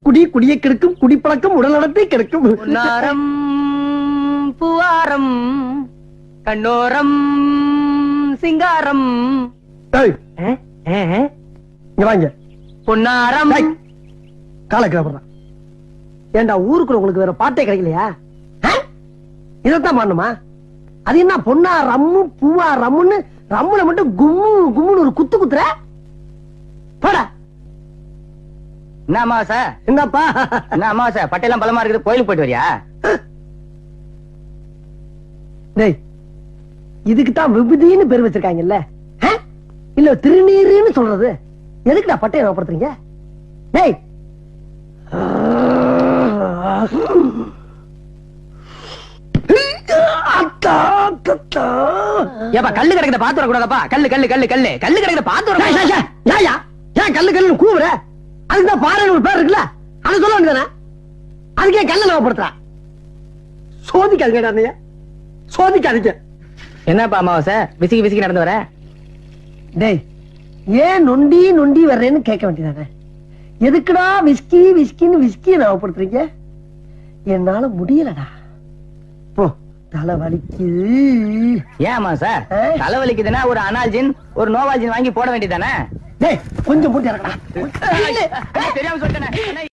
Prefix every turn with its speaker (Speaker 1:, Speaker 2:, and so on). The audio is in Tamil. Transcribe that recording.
Speaker 1: குடி குடியை கெடுக்கும், குடிப்பழக்கம் உடல் நடத்தை கெடுக்கும்.
Speaker 2: பொன்னாரம் பூவாரம் கண்ணோரம் சிங்காரம்.
Speaker 1: இங்க வாங்க.
Speaker 2: பொன்னாரம்
Speaker 1: காலை கிளம்புறான். ஏண்டா ஊருக்குள்ள உங்களுக்கு வேற பாட்டே கிடைக்கலையா? இதத்தான் பண்ணுமா? அது என்ன பொன்னா ரம்மு பூவா ரம்முன்னு ரம்முல மட்டும் கும்மு கும்முன்னு ஒரு குத்து குத்துற? போடா.
Speaker 2: என்ன அமாவாசை?
Speaker 1: என்னப்பா
Speaker 2: என்ன அமாவாசை? பட்டையெல்லாம் பலமா இருக்குது, கோயிலுக்கு போயிட்டு வரியா?
Speaker 1: டேய், இதுக்குதான் விபூதின்னு பேர் வச்சிருக்காங்கல்ல, இல்ல திருநீருன்னு சொல்றது? எதுக்குடா பட்டையை ஞாபகப்படுத்துறீங்க? டேய்,
Speaker 2: ஏப்பா கல்லு கிடைக்கிறத பாத்து வரக்கூடாதப்பா. கல்லு கல்லு கல்லு கல்லு கல்லு கிடைக்கிறத பாத்து வர.
Speaker 1: ஏன் கல்லு கல்லு கூவுற? அதுக்குதான் பாறைன்னு ஒரு பேர் இருக்குல்ல, அது சொல்ல வேண்டியதானே? அதுக்கே கல்ல ஞாபகப்படுத்துறா? சோதிக்காதீங்க, சோதிக்காதீங்க.
Speaker 2: என்னப்பா அமாவாசை விசிக்கி விசிக்கி நடந்து வர?
Speaker 1: டேய், ஏன் நொண்டி நொண்டி வர்றேன்னு கேட்க வேண்டியதானே? எதுக்குடா விஸ்கி விஸ்கின்னு விஸ்கியை ஞாபகப்படுத்துறீங்க? என்னால முடியலடா. போ, தலை வலிக்கு.
Speaker 2: ஏன் அமாவாசை தலைவலிக்குதுன்னா ஒரு அனால்ஜின் ஒரு நோவால்ஜின் வாங்கி போட வேண்டியதானே?
Speaker 1: டேய், கொஞ்சம் போட்டு இறக்கடா.
Speaker 2: தெரியாம சொல்லிட்டேனே.